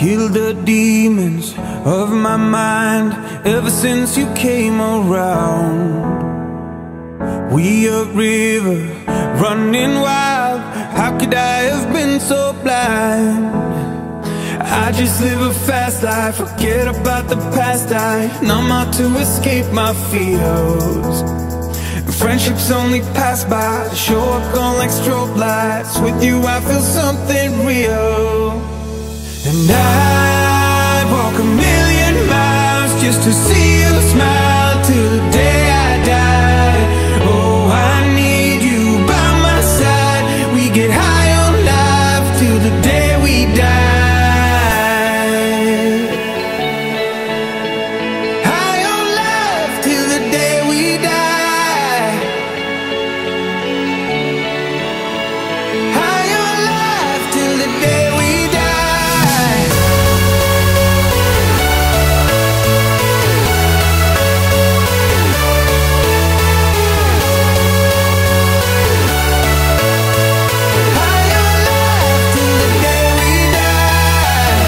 killed the demons of my mind ever since you came around. We a river running wild, how could I have been so blind? I just live a fast life, forget about the past. I numb out to escape my fears. Friendships only pass by, show up on like strobe lights. With you I feel something real. And I'd walk a million miles just to see you smile till the day I die. Oh, I need you by my side. We get high on life till the day we die. High on life till the day we die. High on life till the day we die. High on life till the day we die.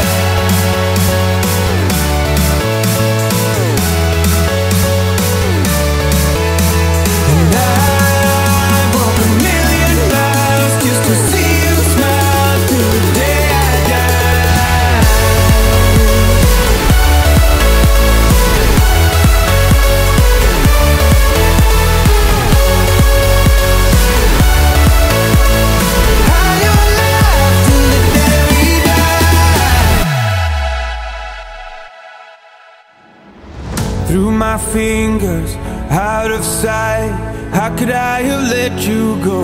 And I walk a million miles just to see you smile till the day I die. High on life till the day we die. Through my fingers, out of sight, how could I have let you go?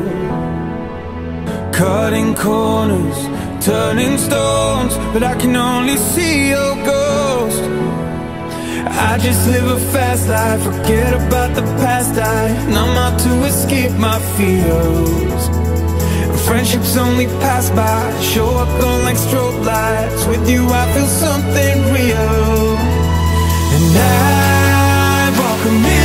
Cutting corners, turning stones, but I can only see your ghost. I just live a fast life, forget about the past. I numb out to escape my fears. Friendships only pass by, show up on like strobe lights. With you I feel something real. And I walk a million